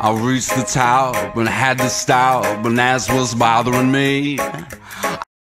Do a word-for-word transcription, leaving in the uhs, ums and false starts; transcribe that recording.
I reached the top and had to stop, and that's what's bothering me.